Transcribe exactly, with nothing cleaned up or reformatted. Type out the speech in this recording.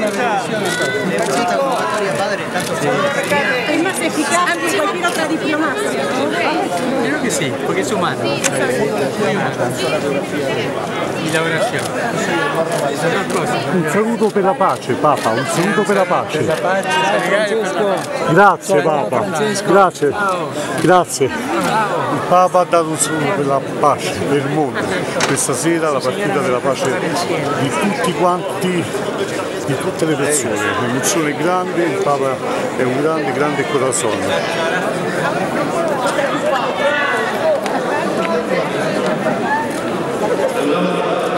Es más eficaz que cualquier otra diplomacia, ¿no? Creo que sí, porque es humano. Y la oración. Un saluto per la pace, Papa, un saluto per la pace. Grazie Papa, grazie, grazie. Il Papa ha dato un saluto per la pace del mondo. Questa sera la partita della pace di tutti quanti, di tutte le persone. L'emozione è grande, il Papa è un grande, grande corazon.